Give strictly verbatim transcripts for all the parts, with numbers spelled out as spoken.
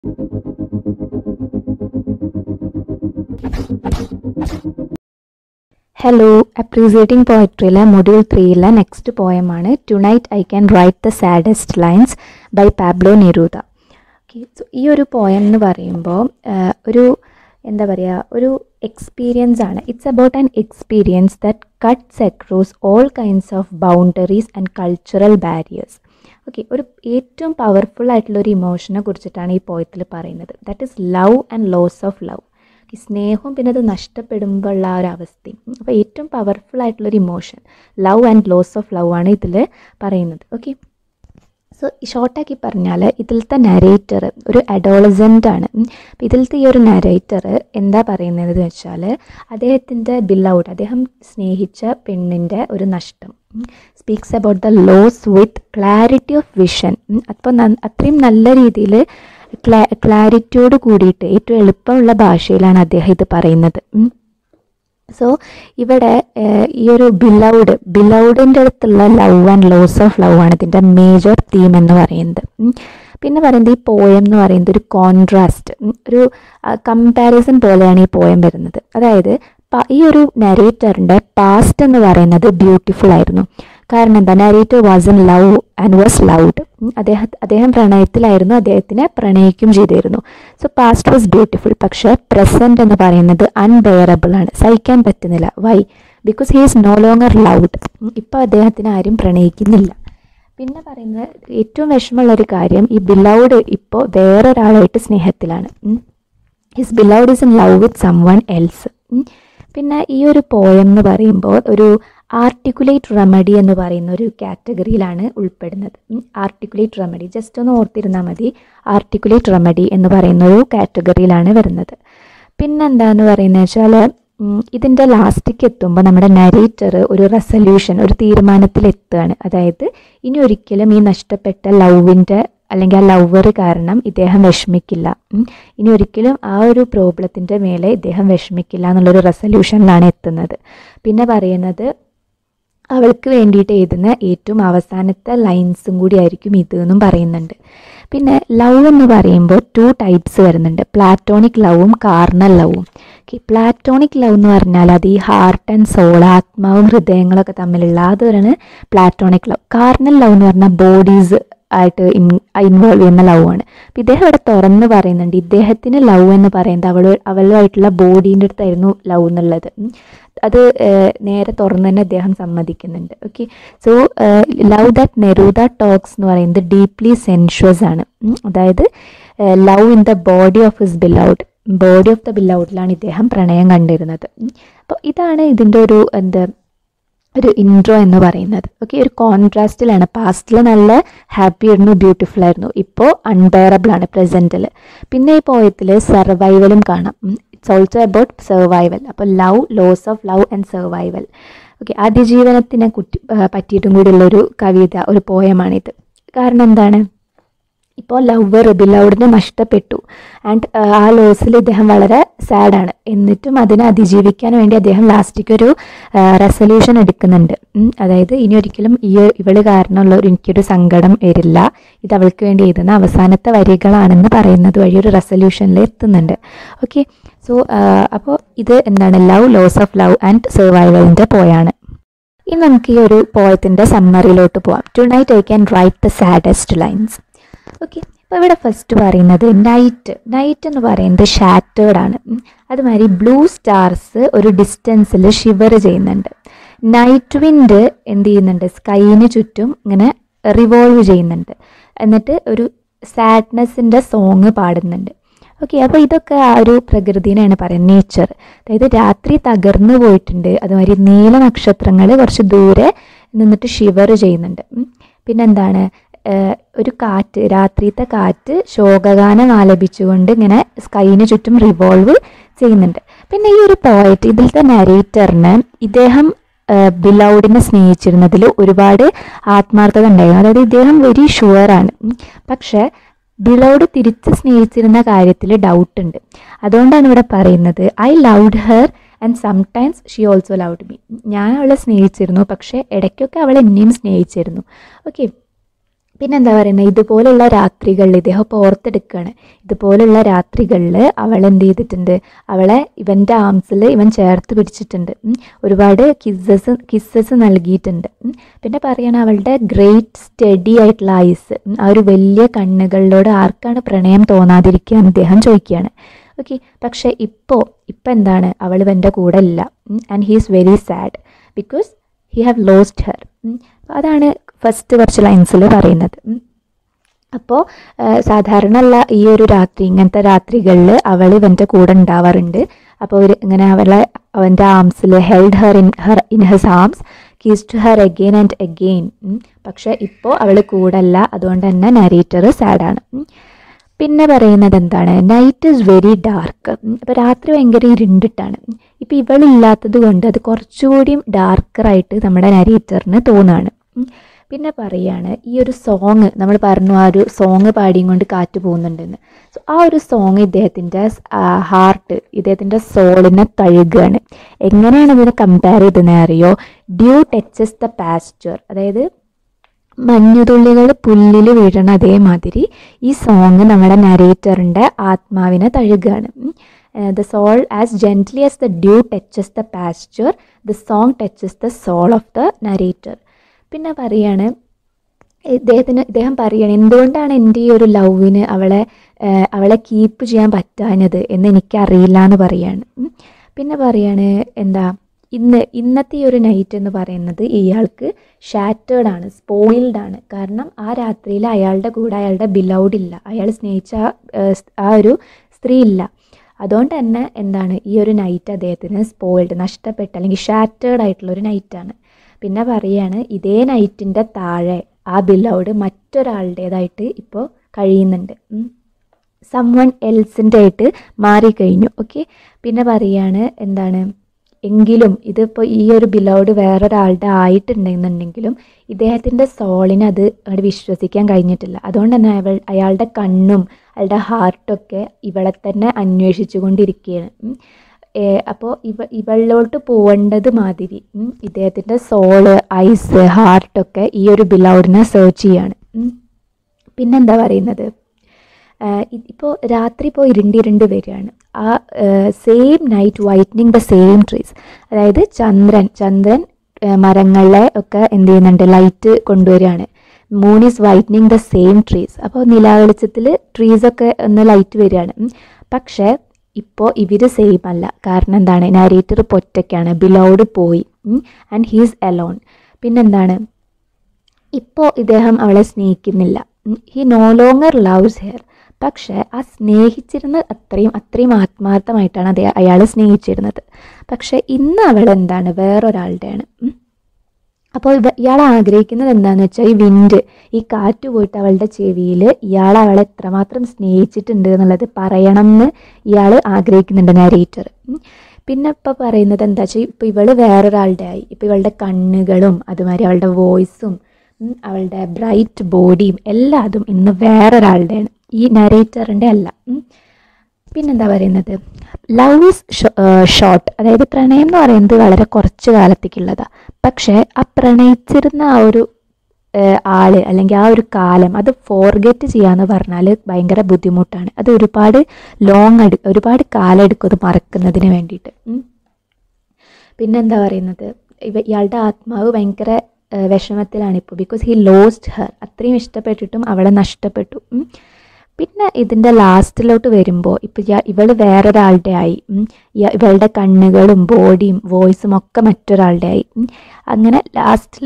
Hello, appreciating പോയട്രിയിലെ module ത്രീയിലെ next പോയമാണ് tonight I can write the saddest lines by Pablo Neruda. Okay, so ഈ ഒരു poem എന്ന് പറയുമ്പോൾ ഒരു എന്താ പറയുക, ഒരു എക്സ്പീരിയൻസ് ആണ്. It's about an experience that cuts across all kinds of boundaries and cultural barriers. Okay, ഒരു ഏറ്റവും പവർഫുൾ ആയിട്ടുള്ള ഒരു ഇമോഷനെ കുറിച്ചിട്ടാണ് ഈ പോയത്തിൽ പറയുന്നത്. That is love and loss of love. സ്നേഹവും പിന്നെ അത് നഷ്ടപ്പെടുമ്പോൾ ഉള്ള ആ ഒരു അവസ്ഥയും. അപ്പോൾ ഏറ്റവും പവർഫുൾ ആയിട്ടുള്ളൊരു emotion love and loss of love ആണ് ഇതിൽ പറയുന്നത്. ഓക്കെ, സോ ഷോർട്ടാക്കി പറഞ്ഞാൽ ഇതിലത്തെ നരേറ്റർ ഒരു അഡോളസൻ്റ് ആണ്. അപ്പോൾ ഇതിലത്തെ ഈ ഒരു നരേറ്റർ എന്താ പറയുന്നതെന്ന് വെച്ചാൽ അദ്ദേഹത്തിൻ്റെ ബിലൗഡ്, അദ്ദേഹം സ്നേഹിച്ച പെണ്ണിൻ്റെ ഒരു നഷ്ടം, speaks about the loss with clarity of vision. അപ്പോൾ അത്രയും നല്ല രീതിയിൽ ക്ലാ ക്ലാരിറ്റിയോട് കൂടിയിട്ട് ഏറ്റവും എളുപ്പമുള്ള ഭാഷയിലാണ് അദ്ദേഹം ഇത് പറയുന്നത്. സോ ഇവിടെ ഈ ഒരു ബിലൗഡ് ബിലൗഡിൻ്റെ അടുത്തുള്ള love and loss of love ആണ് ഇതിൻ്റെ മേജർ തീം എന്ന് പറയുന്നത്. പിന്നെ പറയുന്നത് ഈ പോയം എന്ന് പറയുന്നത് ഒരു കോൺട്രാസ്റ്റ്, ഒരു കമ്പാരിസൺ പോലെയാണ് ഈ പോയം വരുന്നത്. അതായത് ഈ ഒരു നരേറ്ററിൻ്റെ പാസ്റ്റ് എന്ന് പറയുന്നത് ബ്യൂട്ടിഫുൾ ആയിരുന്നു. കാരണം എന്താ, narrator was in love and was loved. അദ്ദേഹം അദ്ദേഹം പ്രണയത്തിലായിരുന്നു, അദ്ദേഹത്തിനെ പ്രണയിക്കും ചെയ്തിരുന്നു. So past was beautiful. പക്ഷേ പ്രസൻറ്റ് എന്ന് പറയുന്നത് അൺബെയറബിൾ ആണ്, സഹിക്കാൻ പറ്റുന്നില്ല. Why? Because he is no longer loved. ഇപ്പോൾ അദ്ദേഹത്തിന് ആരും പ്രണയിക്കുന്നില്ല. പിന്നെ പറയുന്നത് ഏറ്റവും വിഷമമുള്ളൊരു കാര്യം, ഈ ബിലൗഡ് ഇപ്പോൾ വേറൊരാളായിട്ട് സ്നേഹത്തിലാണ്. His beloved is in love with someone else. പിന്നെ ഈ ഒരു പോയം എന്ന് പറയുമ്പോൾ ഒരു ആർട്ടിക്കുലേറ്റ് റെമഡി എന്ന് പറയുന്ന ഒരു കാറ്റഗറിയിലാണ് ഉൾപ്പെടുന്നത്. ആർട്ടിക്കുലേറ്റ് റെമഡി ജസ്റ്റ് ഒന്ന് ഓർത്തിരുന്നാൽ മതി. ആർട്ടിക്കുലേറ്റ് റെമഡി എന്ന് പറയുന്ന ഒരു കാറ്റഗറിയിലാണ് വരുന്നത്. പിന്നെന്താന്ന് പറയുന്നത് വെച്ചാൽ ഇതിൻ്റെ ലാസ്റ്റിക്ക് എത്തുമ്പോൾ നമ്മുടെ നരേറ്റർ ഒരു റെസൊല്യൂഷൻ, ഒരു തീരുമാനത്തിലെത്തുകയാണ്. അതായത് ഇനി ഒരിക്കലും ഈ നഷ്ടപ്പെട്ട ലവിൻ്റെ അല്ലെങ്കിൽ ആ ലവർ കാരണം ഇദ്ദേഹം വിഷമിക്കില്ല, ഇനി ഒരിക്കലും ആ ഒരു പ്രോബ്ലത്തിൻ്റെ മേലെ ഇദ്ദേഹം വിഷമിക്കില്ല എന്നുള്ളൊരു റെസൊല്യൂഷനിലാണ് എത്തുന്നത്. പിന്നെ പറയുന്നത് അവൾക്ക് വേണ്ടിയിട്ട് എഴുതുന്ന ഏറ്റവും അവസാനത്തെ ലൈൻസും കൂടി ആയിരിക്കും ഇത് എന്നും പറയുന്നുണ്ട്. പിന്നെ ലവ് എന്ന് പറയുമ്പോൾ ടു ടൈപ്സ് വരുന്നുണ്ട്, പ്ലാറ്റോണിക് ലവും കാർണൽ ലവും. ഓക്കെ, പ്ലാറ്റോണിക് ലവ് എന്ന് പറഞ്ഞാൽ അത് ഈ ഹാർട്ട് ആൻഡ് സോൾ, ആത്മാവും ഹൃദയങ്ങളൊക്കെ തമ്മിലുള്ള അതൊരാണ് പ്ലാറ്റോണിക് ലവ്. കാർണൽ ലവ് എന്ന് പറഞ്ഞാൽ ബോഡീസ് ആയിട്ട് ഇൻ ഇൻവോൾവ് ചെയ്യുന്ന ലവ് ആണ്. അപ്പോൾ ഇദ്ദേഹം ഇവിടെ തുറന്ന് പറയുന്നുണ്ട് ഇദ്ദേഹത്തിന് ലവ് എന്ന് പറയുന്നത് അവൾ അവളുമായിട്ടുള്ള ബോഡീൻ്റെ അടുത്തായിരുന്നു ലവ് എന്നുള്ളത്. അത് നേരെ തുറന്ന് തന്നെ അദ്ദേഹം സമ്മതിക്കുന്നുണ്ട്. Okay, so love that Neruda talks എന്ന് പറയുന്നത് ഡീപ്ലി സെൻഷ്വസ് ആണ്. അതായത് love in the body of his beloved, body of the ബിലൗഡിലാണ് ഇദ്ദേഹം പ്രണയം കണ്ടിരുന്നത്. അപ്പോൾ ഇതാണ് ഇതിൻ്റെ ഒരു എന്താ ഒരു ഇൻട്രോ എന്ന് പറയുന്നത്. ഓക്കെ, ഒരു കോൺട്രാസ്റ്റിലാണ്. പാസ്റ്റിൽ നല്ല ഹാപ്പി ആയിരുന്നു, ബ്യൂട്ടിഫുൾ ആയിരുന്നു, ഇപ്പോൾ അൺബെയറബിൾ ആണ് പ്രസൻറ്റിൽ. പിന്നെ ഈ പോയത്തിൽ സർവൈവലും കാണാം. It's also about survival. അപ്പോൾ love, loss of love and survival. Okay, അതിജീവനത്തിനെ കുറ്റി പറ്റിയിട്ടും കൂടിയുള്ളൊരു കവിത, ഒരു പോയമാണിത്. കാരണം എന്താണ്, ഇപ്പോൾ ലവർ ബിലൗഡിനെ നഷ്ടപ്പെട്ടു ആൻഡ് ആ ലോസിൽ ഇദ്ദേഹം വളരെ സാഡാണ്. എന്നിട്ടും അതിനെ അതിജീവിക്കാൻ വേണ്ടി അദ്ദേഹം ലാസ്റ്റിക്ക് ഒരു റെസൊല്യൂഷൻ എടുക്കുന്നുണ്ട്. അതായത് ഇനി ഒരിക്കലും ഈ ഇവള് കാരണമുള്ള ഒരു എനിക്കൊരു സങ്കടം വരില്ല, ഇത് അവൾക്ക് വേണ്ടി എഴുതുന്ന അവസാനത്തെ വരികളാണെന്ന് പറയുന്നത് വഴി ഒരു റെസൊല്യൂഷനിൽ എത്തുന്നുണ്ട്. ഓക്കെ, സോ അപ്പോൾ ഇത് എന്താണ്, love, loss of love and സർവൈവലിൻ്റെ പോയാണ്. ഇനി നമുക്ക് ഈ ഒരു പോയത്തിൻ്റെ സമ്മറിയിലോട്ട് പോവാം. Tonight I can write the saddest lines. Okay, അപ്പോൾ ഇവിടെ ഫസ്റ്റ് പറയുന്നത് നൈറ്റ്. നൈറ്റ് എന്ന് പറയുന്നത് ഷാറ്റേർഡ് ആണ്. അതുമാതിരി ബ്ലൂ സ്റ്റാർസ് ഒരു ഡിസ്റ്റൻസിൽ ഷിവർ ചെയ്യുന്നുണ്ട്. നൈറ്റ് വിൻഡ് എന്ത് ചെയ്യുന്നുണ്ട്, സ്കൈന് ചുറ്റും ഇങ്ങനെ റിവോൾവ് ചെയ്യുന്നുണ്ട്. എന്നിട്ട് ഒരു സാഡ്നെസ്സിൻ്റെ സോങ് പാടുന്നുണ്ട്. ഓക്കെ, അപ്പോൾ ഇതൊക്കെ ആ ഒരു പ്രകൃതിനെയാണ് പറയുന്നത്, നേച്ചർ. അതായത് രാത്രി തകർന്നു പോയിട്ടുണ്ട്, അതുമാതിരി നീല നക്ഷത്രങ്ങൾ കുറച്ച് ദൂരെ നിന്നിട്ട് ഷിവർ ചെയ്യുന്നുണ്ട്. പിന്നെന്താണ്, ഒരു കാറ്റ്, രാത്രിത്തെ കാറ്റ് ശോകഗാനം ആലപിച്ചുകൊണ്ട് ഇങ്ങനെ സ്കൈന് ചുറ്റും റിവോൾവ് ചെയ്യുന്നുണ്ട്. പിന്നെ ഈ ഒരു പോയറ്റ്, ഇതിലത്തെ നരേറ്ററിന് ഇദ്ദേഹം ബിലൗഡിനെ സ്നേഹിച്ചിരുന്നതിൽ ഒരുപാട് ആത്മാർത്ഥത ഉണ്ടായിരുന്നു. അതായത് ഇദ്ദേഹം വെരി ഷുവറാണ്. പക്ഷേ ബിലൗഡ് തിരിച്ച് സ്നേഹിച്ചിരുന്ന കാര്യത്തിൽ ഡൗട്ട് ഉണ്ട്. അതുകൊണ്ടാണ് ഇവിടെ പറയുന്നത് I loved her and sometimes she also loved me. ഞാൻ അവളെ സ്നേഹിച്ചിരുന്നു, പക്ഷേ ഇടയ്ക്കൊക്കെ അവൾ എന്നെയും സ്നേഹിച്ചിരുന്നു. ഓക്കെ, പിന്നെന്താ പറയുന്നത്, ഇതുപോലുള്ള രാത്രികളിൽ ഇദ്ദേഹം ഇപ്പോൾ ഓർത്തെടുക്കുകയാണ്, ഇതുപോലുള്ള രാത്രികളിൽ അവൾ എന്ത് ചെയ്തിട്ടുണ്ട്, അവളെ ഇവൻ്റെ ആംസിൽ ഇവൻ ചേർത്ത് പിടിച്ചിട്ടുണ്ട്, ഒരുപാട് കിസ്സസ് കിസ്സസ് നൽകിയിട്ടുണ്ട്. പിന്നെ പറയണ അവളുടെ ഗ്രേറ്റ് സ്റ്റഡി ആയിട്ടുള്ള ഐസ്, ആ ഒരു വലിയ കണ്ണുകളിലോട് ആർക്കാണ് പ്രണയം തോന്നാതിരിക്കുക എന്ന് അദ്ദേഹം ചോദിക്കുകയാണ്. ഓക്കെ, പക്ഷേ ഇപ്പോൾ ഇപ്പം എന്താണ്, അവൾ ഇവൻ്റെ കൂടെ ഇല്ല, and he is very sad because he have lost her. അതാണ് ഫസ്റ്റ് കുറച്ച് ലൈൻസിൽ പറയുന്നത്. അപ്പോൾ സാധാരണ ഉള്ള ഈ ഒരു രാത്രി, ഇങ്ങനത്തെ രാത്രികളിൽ അവൾ ഇവൻ്റെ കൂടെ ഉണ്ടാവാറുണ്ട്. അപ്പോൾ ഒരു ഇങ്ങനെ അവളെ അവൻ്റെ ആംസിൽ held her in her in his arms, kissed her again and again. പക്ഷേ ഇപ്പോൾ അവൾ കൂടല്ല, അതുകൊണ്ട് തന്നെ നരേറ്റർ സാഡാണ്. പിന്നെ പറയുന്നത് എന്താണ്, നൈറ്റ് ഈസ് വെരി ഡാർക്ക്. ഇപ്പോൾ രാത്രി ഭയങ്കര ഇരുണ്ടിട്ടാണ്. ഇപ്പോൾ ഇവളില്ലാത്തത് കൊണ്ട് അത് കുറച്ചുകൂടിയും ഡാർക്കറായിട്ട് നമ്മുടെ നരേറ്ററിന് തോന്നുകയാണ്. പിന്നെ പറയുകയാണ്, ഈ ഒരു സോങ് നമ്മൾ പറഞ്ഞു, ആ ഒരു സോങ് പാടിയും കൊണ്ട് കാറ്റ് പോകുന്നുണ്ടെന്ന്. സോ ആ ഒരു സോങ് ഇദ്ദേഹത്തിൻ്റെ ഹാർട്ട്, ഇദ്ദേഹത്തിൻ്റെ സോളിനെ തഴുകുകയാണ്. എങ്ങനെയാണ് ഇതിനെ കമ്പയർ ചെയ്തതെന്ന് അറിയോ, ഡ്യൂ ടച്ചസ് ദ പാസ്ചർ, അതായത് മഞ്ഞുതുള്ളികൾ പുല്ലിൽ വീഴണ അതേമാതിരി ഈ സോങ് നമ്മുടെ നരേറ്ററിൻ്റെ ആത്മാവിനെ തഴുകുകയാണ്. The soul as gently as the dew touches the pasture, the song touches the soul of the narrator. പിന്നെ പറയാണ് ഇദ്ദേഹത്തിന് ഇദ്ദേഹം പറയാണ്, എന്തുകൊണ്ടാണ് എൻ്റെ ഈ ഒരു ലവിന് അവളെ അവളെ കീപ്പ് ചെയ്യാൻ പറ്റാഞ്ഞത് എന്ന് എനിക്കറിയില്ല എന്ന് പറയാണ്. പിന്നെ പറയാണ് എന്താ, ഇന്ന് ഇന്നത്തെ ഈ ഒരു നൈറ്റ് എന്ന് പറയുന്നത് ഇയാൾക്ക് ഷാറ്റേർഡാണ്, സ്പോയിൽഡാണ്. കാരണം ആ രാത്രിയിൽ അയാളുടെ കൂടെ അയാളുടെ ബിലൗഡ് ഇല്ല, അയാൾ സ്നേഹിച്ച ആ ഒരു സ്ത്രീ ഇല്ല. അതുകൊണ്ട് തന്നെ എന്താണ്, ഈ ഒരു നൈറ്റ് അദ്ദേഹത്തിന് സ്പോയിൽഡ്, നഷ്ടപ്പെട്ട അല്ലെങ്കിൽ ഷാറ്റേർഡ് ആയിട്ടുള്ളൊരു നൈറ്റാണ്. പിന്നെ പറയാണ്, ഇതേ നൈറ്റിൻ്റെ താഴെ ആ ബിലൗഡ് മറ്റൊരാളുടേതായിട്ട് ഇപ്പോൾ കഴിയുന്നുണ്ട്, സം വൺ എൽസിൻ്റെ ആയിട്ട് മാറിക്കഴിഞ്ഞു. ഓക്കെ, പിന്നെ പറയാണ് എന്താണ്, എങ്കിലും ഇതിപ്പോൾ ഈ ഒരു ബിലൗഡ് വേറൊരാളുടെ ആയിട്ടുണ്ടെന്നുണ്ടെങ്കിലും ഇദ്ദേഹത്തിൻ്റെ സോളിന് അത് അങ്ങോട്ട് വിശ്വസിക്കാൻ കഴിഞ്ഞിട്ടില്ല. അതുകൊണ്ട് തന്നെ അവൾ അയാളുടെ കണ്ണും അയാളുടെ ഹാർട്ടൊക്കെ ഇവളെ തന്നെ അന്വേഷിച്ചു കൊണ്ടിരിക്കുകയാണ്. അപ്പോൾ ഇവ ഇവളിലോട്ട് പോകേണ്ടത് മാതിരി ഇദ്ദേഹത്തിൻ്റെ സോള്, ഐസ്, ഹാർട്ടൊക്കെ ഈ ഒരു ബിലൗഡിനെ സെർച്ച് ചെയ്യാണ്. പിന്നെന്താ പറയുന്നത്, ഇപ്പോൾ രാത്രി ഇപ്പോൾ ഇരുണ്ടി ഇരുണ്ട് വരികയാണ്. ആ same night whitening the same trees, അതായത് ചന്ദ്രൻ ചന്ദ്രൻ മരങ്ങളെ ഒക്കെ എന്ത് ചെയ്യുന്നുണ്ട്, ലൈറ്റ് കൊണ്ടുവരികയാണ്. Moon is whitening the same trees. അപ്പോൾ നിലാവെളിച്ചത്തിൽ ട്രീസൊക്കെ ഒന്ന് ലൈറ്റ് വരികയാണ്. പക്ഷേ ഇപ്പോൾ ഇവർ സെയിം അല്ല. കാരണം എന്താണ്, നരേറ്റർ ഒറ്റയ്ക്കാണ്, ബിലൗഡ് പോയി, ആൻഡ് ഹീസ് അലോൺ. പിന്നെന്താണ്, ഇപ്പോൾ ഇദ്ദേഹം അവളെ സ്നേഹിക്കുന്നില്ല, he no longer loves her. പക്ഷേ ആ സ്നേഹിച്ചിരുന്ന അത്രയും അത്രയും ആത്മാർത്ഥമായിട്ടാണ് അതേ അയാൾ സ്നേഹിച്ചിരുന്നത്. പക്ഷേ ഇന്ന് അവൾ എന്താണ്, വേറൊരാളുടെയാണ്. അപ്പോൾ ഇവ ഇയാൾ ആഗ്രഹിക്കുന്നത് എന്താണെന്ന് വെച്ചാൽ, ഈ വിൻഡ്, ഈ കാറ്റ് പോയിട്ട് അവളുടെ ചെവിയിൽ ഇയാൾ അവളെ എത്രമാത്രം സ്നേഹിച്ചിട്ടുണ്ട് എന്നുള്ളത് പറയണം എന്ന് ഇയാൾ ആഗ്രഹിക്കുന്നുണ്ട് നരേറ്റർ. പിന്നെ ഇപ്പോൾ പറയുന്നത് എന്താ വെച്ചാൽ, ഇപ്പോൾ ഇവൾ വേറൊരാളുടെ ആയി. ഇപ്പോൾ ഇവളുടെ കണ്ണുകളും അതുമാതിരി അവളുടെ വോയിസും അവളുടെ ബ്രൈറ്റ് ബോഡിയും എല്ലാതും ഇന്ന് വേറൊരാളുടെയാണ്, ഈ നരേറ്ററിൻ്റെ അല്ല. പിന്നെന്താ പറയുന്നത്, ലവ് ഈസ് ഷോർട്ട്, അതായത് പ്രണയം എന്ന് പറയുന്നത് വളരെ കുറച്ച് കാലത്തേക്കുള്ളതാണ്. പക്ഷേ ആ പ്രണയിച്ചിരുന്ന ആ ഒരു ആൾ അല്ലെങ്കിൽ ആ ഒരു കാലം അത് ഫോർഗെറ്റ് ചെയ്യാന്ന് പറഞ്ഞാൽ ഭയങ്കര ബുദ്ധിമുട്ടാണ്. അത് ഒരുപാട് ലോങ് എടു ഒരുപാട് കാലം എടുക്കും അത് മറക്കുന്നതിന് വേണ്ടിയിട്ട്. പിന്നെന്താ പറയുന്നത്, ഇവ ഇയാളുടെ ആത്മാവ് ഭയങ്കര വിഷമത്തിലാണിപ്പോൾ, ബിക്കോസ് ഹി ലോസ്റ്റ് ഹെർ. അത്രയും ഇഷ്ടപ്പെട്ടിട്ടും അവളെ നഷ്ടപ്പെട്ടു. പിന്നെ ഇതിൻ്റെ ലാസ്റ്റിലോട്ട് വരുമ്പോൾ ഇപ്പോൾ ഇവൾ വേറൊരാളുടെ ആയി, ഇവളുടെ കണ്ണുകളും ബോഡിയും വോയിസും ഒക്കെ മറ്റൊരാളുടെ ആയി. അങ്ങനെ ലാസ്റ്റിൽ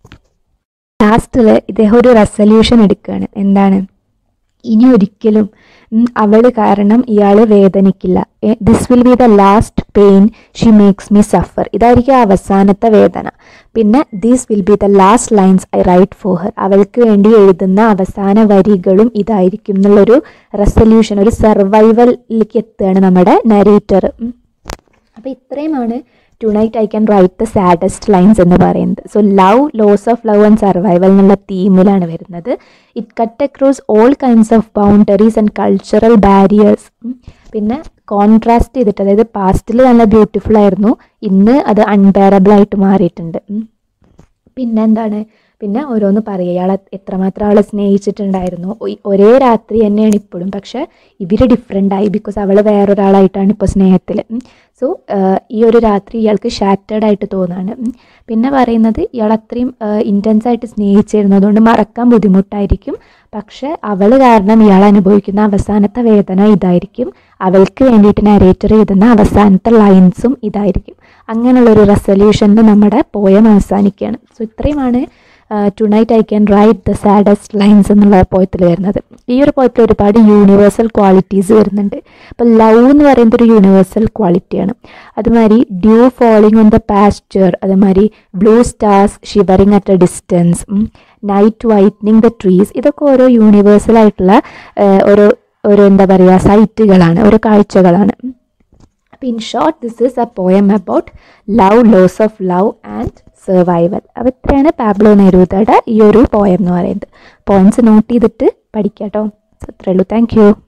ലാസ്റ്റിൽ ഇദ്ദേഹം ഒരു റെസൊല്യൂഷൻ എടുക്കുകയാണ്. എന്താണ്, ഇനി ഒരിക്കലും അവൾ കാരണം ഇയാൾ വേദനിക്കില്ല. This will be the last pain she makes me suffer. ഇതായിരിക്കും അവസാനത്തെ വേദന. പിന്നെ these will be the last lines I write for her. അവൾക്ക് വേണ്ടി എഴുതുന്ന അവസാന വരികളും ഇതായിരിക്കും എന്നുള്ളൊരു റെസൊല്യൂഷൻ, ഒരു സർവൈവലിലേക്ക് എത്തുകയാണ് നമ്മുടെ നരേറ്റർ. അപ്പോൾ ഇത്രയുമാണ് tonight I can write the saddest lines എന്ന് പറയുന്നത്. So love, loss of love and survival എന്നുള്ള തീമിലാണ് വരുന്നത്. It cut across all kinds of boundaries and cultural barriers. പിന്നെ കോൺട്രാസ്റ്റ് ചെയ്തിട്ട്, അതായത് പാസ്റ്റിൽ നല്ല ബ്യൂട്ടിഫുൾ ആയിരുന്നു, ഇന്ന് അത് അൺബെയറബിൾ ആയിട്ട് മാറിയിട്ടുണ്ട്. പിന്നെന്താണ്, പിന്നെ ഓരോന്ന് പറയുക, ഇയാൾ എത്രമാത്രം ആളെ സ്നേഹിച്ചിട്ടുണ്ടായിരുന്നു, ഒരേ രാത്രി തന്നെയാണ് ഇപ്പോഴും, പക്ഷേ ഇവർ ഡിഫറെൻ്റ് ആയി ബിക്കോസ് അവൾ വേറൊരാളായിട്ടാണ് ഇപ്പോൾ സ്നേഹത്തിൽ. സോ ഈ ഒരു രാത്രി ഇയാൾക്ക് ഷാറ്റേഡ് ആയിട്ട് തോന്നുകയാണ്. പിന്നെ പറയുന്നത് ഇയാൾ അത്രയും ഇൻറ്റൻസ് ആയിട്ട് സ്നേഹിച്ചിരുന്നു, അതുകൊണ്ട് മറക്കാൻ ബുദ്ധിമുട്ടായിരിക്കും, പക്ഷെ അവൾ കാരണം ഇയാൾ അനുഭവിക്കുന്ന അവസാനത്തെ വേദന ഇതായിരിക്കും, അവൾക്ക് വേണ്ടിയിട്ട് നരേറ്റർ എഴുതുന്ന അവസാനത്തെ ലൈൻസും ഇതായിരിക്കും. അങ്ങനെയുള്ളൊരു റെസൊല്യൂഷനിൽ നമ്മുടെ പോയം അവസാനിക്കുകയാണ്. സോ ഇത്രയുമാണ് tonight I can write the saddest lines എന്നുള്ള പോയത്തിൽ വരുന്നത്. ഈ ഒരു പോയത്തിൽ ഒരുപാട് യൂണിവേഴ്സൽ ക്വാളിറ്റീസ് വരുന്നുണ്ട്. അപ്പോൾ ലവ് എന്ന് പറയുന്നത് ഒരു യൂണിവേഴ്സൽ ക്വാളിറ്റിയാണ്. അതുമാതിരി dew falling on the pasture, അതുമാതിരി blue stars shivering at a distance, night whitening the trees, ഇതൊക്കെ ഓരോ യൂണിവേഴ്സൽ ആയിട്ടുള്ള ഓരോ ഓരോ എന്താ പറയുക സൈറ്റുകളാണ്, ഓരോ കാഴ്ചകളാണ്. അപ്പോൾ in short this is a poem about love, loss of love and survival. അപ്പോൾ ഇത്രയാണ് പാബ്ലോ നെരൂദയുടെ ഈ ഒരു പോയം എന്ന് പറയുന്നത്. പോയിന്റ്സ് നോട്ട് ചെയ്തിട്ട് പഠിക്കാം കേട്ടോ. അത്രേ ഉള്ളൂ. Thank U.